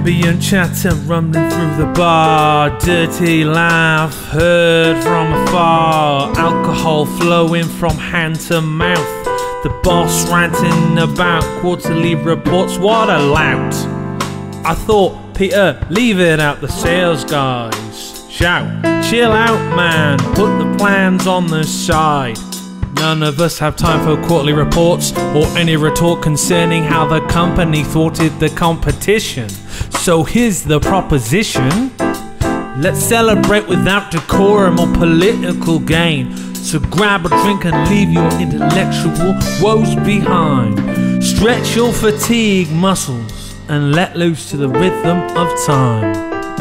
Ambient chatter rumbling through the bar, dirty laugh heard from afar, alcohol flowing from hand to mouth, the boss ranting about quarterly reports. What a lout! I thought, Peter, leave it out, the sales guys shout, chill out man, put the plans on the side. None of us have time for quarterly reports or any retort concerning how the company thwarted the competition. So here's the proposition: let's celebrate without decorum or political gain. So grab a drink and leave your intellectual woes behind. Stretch your fatigue muscles and let loose to the rhythm of time.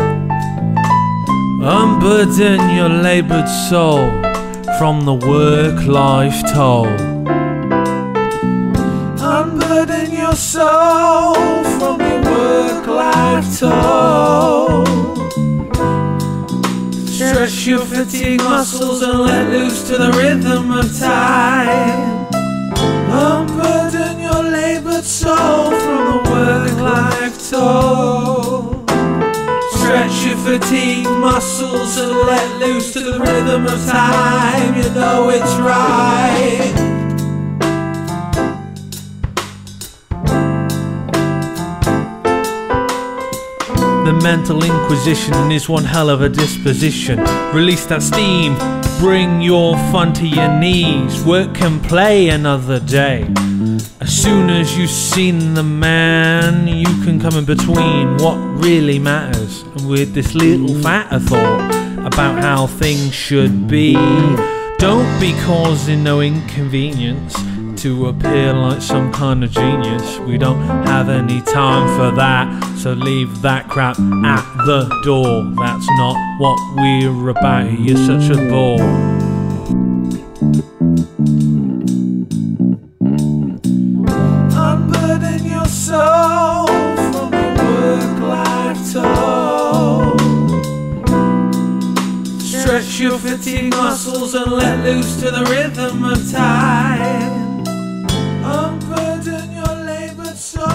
Unburden your laboured soul from the work-life toll. Unburden your soul from the work-life toll. Stretch your fatigue muscles and let loose to the rhythm of time. Unburden your laboured soul from the work-life toll. Stretch your fatigue muscles and let loose to the rhythm of time. You know it's right. The mental inquisition is one hell of a disposition. Release that steam, bring your fun to your knees. Work can play another day. As soon as you've seen the man, you can come in between what really matters. And with this little fatter thought about how things should be, don't be causing no inconvenience to appear like some kind of genius. We don't have any time for that, so leave that crap at the door. That's not what we're about. You're such a bore. Unburden your soul from the work-life toll. Stretch your fatigue muscles and let loose to the rhythm of time. Unburden your laboured soul.